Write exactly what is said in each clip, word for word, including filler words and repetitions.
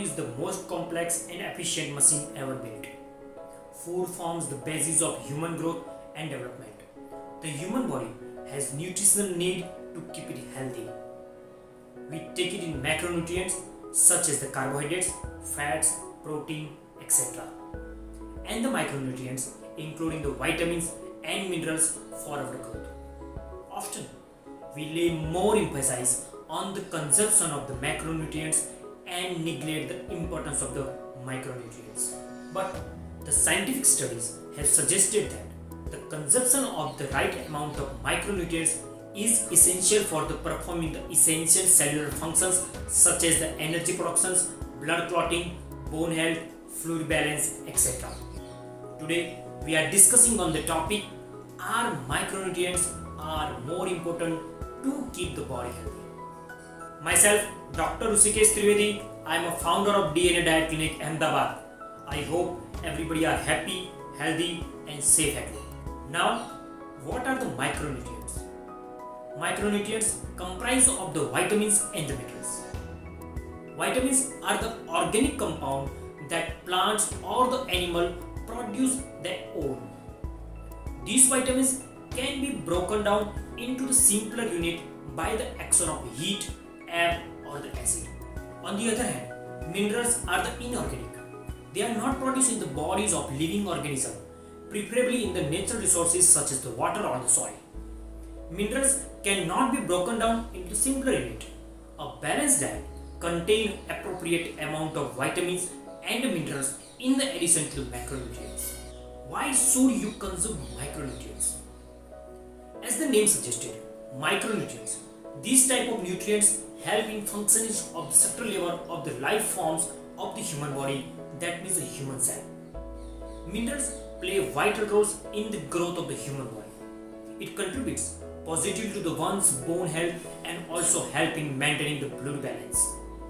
is the most complex and efficient machine ever built. Food forms the basis of human growth and development. The human body has nutritional need to keep it healthy. We take it in macronutrients such as the carbohydrates, fats, protein, et cetera. And the micronutrients including the vitamins and minerals for our growth. Often, we lay more emphasis on the consumption of the macronutrients and neglect the importance of the micronutrients. But the scientific studies have suggested that the consumption of the right amount of micronutrients is essential for the performing the essential cellular functions such as the energy productions, blood clotting, bone health, fluid balance, et cetera. Today we are discussing on the topic: are micronutrients are more important to keep the body healthy? Myself, Doctor Rushikesh Trivedi, I am a founder of D N A Diet Clinic, Ahmedabad. I hope everybody are happy, healthy and safe at home. Now, what are the micronutrients? Micronutrients comprise of the vitamins and the minerals. Vitamins are the organic compound that plants or the animal produce their own. These vitamins can be broken down into the simpler unit by the action of heat, air or the acid. On the other hand, minerals are the inorganic. They are not produced in the bodies of living organisms, preferably in the natural resources such as the water or the soil. Minerals cannot be broken down into simpler unit. A balanced diet contains appropriate amount of vitamins and minerals in the addition to the macronutrients. Why should you consume micronutrients? As the name suggested, micronutrients. These type of nutrients help in functioning of the subtle level of the life forms of the human body, that means the human cell. Minerals play vital roles in the growth of the human body. It contributes positively to the one's bone health and also help in maintaining the blood balance.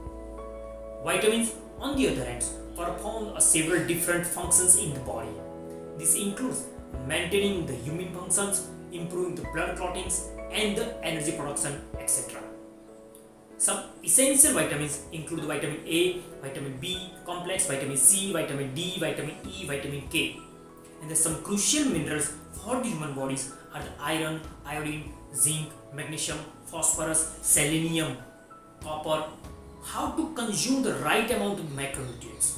Vitamins, on the other hand, perform several different functions in the body. This includes maintaining the immune functions, improving the blood clottings and the energy production, et cetera. Some essential vitamins include vitamin A, vitamin B complex, vitamin C, vitamin D, vitamin E, vitamin K. And there are some crucial minerals for the human bodies are the iron, iodine, zinc, magnesium, phosphorus, selenium, copper. How to consume the right amount of macronutrients?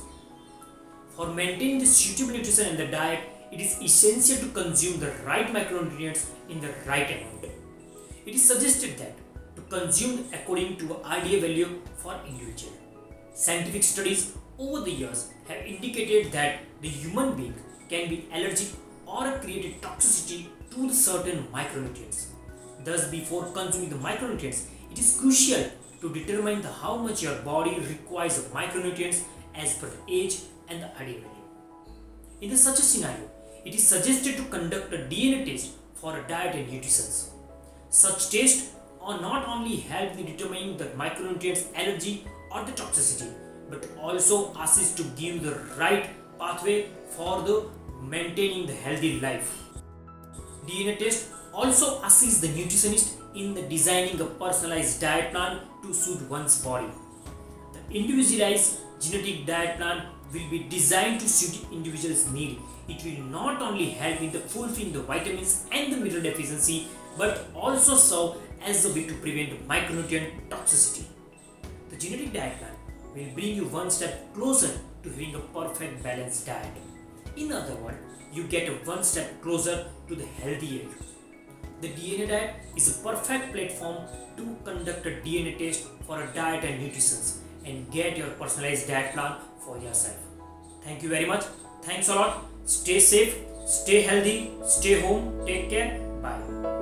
For maintaining the suitable nutrition in the diet, it is essential to consume the right macronutrients in the right amount. It is suggested that to consume according to an ideal value for individual. Scientific studies over the years have indicated that the human being can be allergic or create toxicity to the certain micronutrients. Thus, before consuming the micronutrients, it is crucial to determine the how much your body requires of micronutrients as per the age and the ideal value. In the such a scenario, it is suggested to conduct a D N A test for a diet and nutrition. Such tests are not only help in determining the micronutrients allergy or the toxicity, but also assist to give the right pathway for the maintaining the healthy life. D N A test also assists the nutritionist in the designing a personalized diet plan to suit one's body. The individualized genetic diet plan will be designed to suit individual's need. It will not only help in the fulfilling the vitamins and the mineral deficiency, but also serve as a way to prevent micronutrient toxicity. The genetic diet plan will bring you one step closer to having a perfect balanced diet. In other words, you get a one step closer to the healthy age. The D N A diet is a perfect platform to conduct a D N A test for a diet and nutrition and get your personalized diet plan for yourself. Thank you very much. Thanks a lot. Stay safe, stay healthy, stay home, take care. Bye.